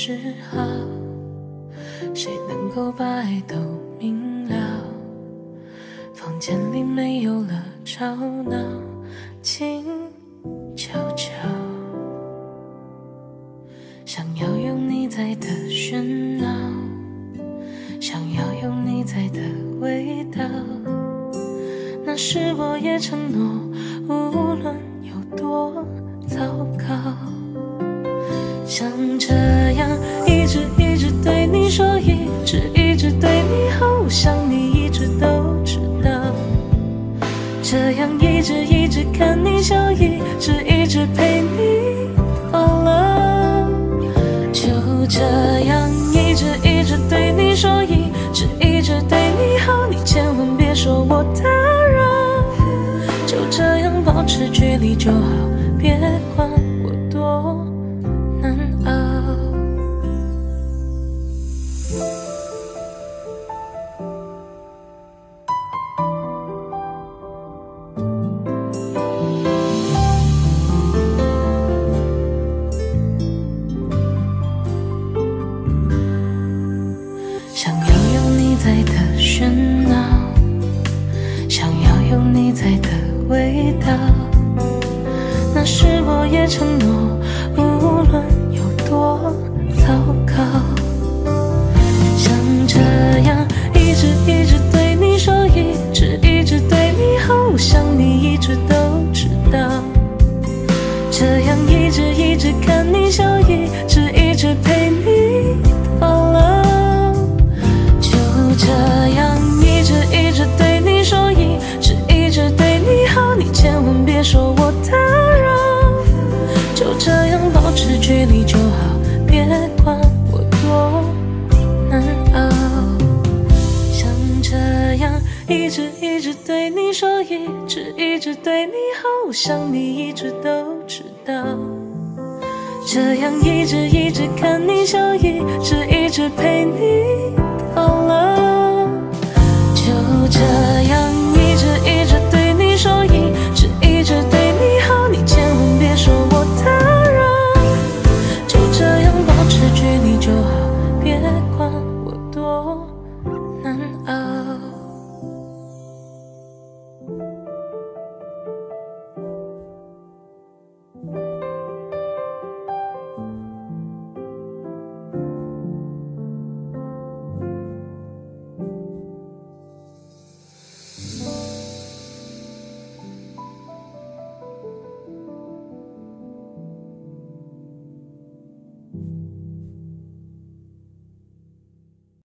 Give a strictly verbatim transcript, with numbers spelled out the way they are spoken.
时好，谁能够把爱都明了？房间里没有了吵闹，静悄悄，想要有你在的喧闹，想要有你在的味道。那时我也承诺，无论有多糟糕，像这样一直一直对你说，一直一直对你好，我想你一直都知道。这样一直一直看你笑，一直一直陪你到老。就这样一直一直对你说，一直一直对你好，你千万别说我打扰。就这样保持距离就好，别管我多难熬。想要有你在的喧闹，想要有你在的味道。那时我也承诺，无论有多糟糕，像这样一直一直对你说，一直一直对你好，我想你一直都知道。这样一直一直看你笑，一直一直陪你到老。就这样一直一直对你说，一直一直对你好，你千万别说我打扰。就这样保持距离就好，别管我多难熬。像这样一直一直对你说，一直一直对你好，我想你一直都知道。这样一直一直看你笑，一直一直陪你到老。就这样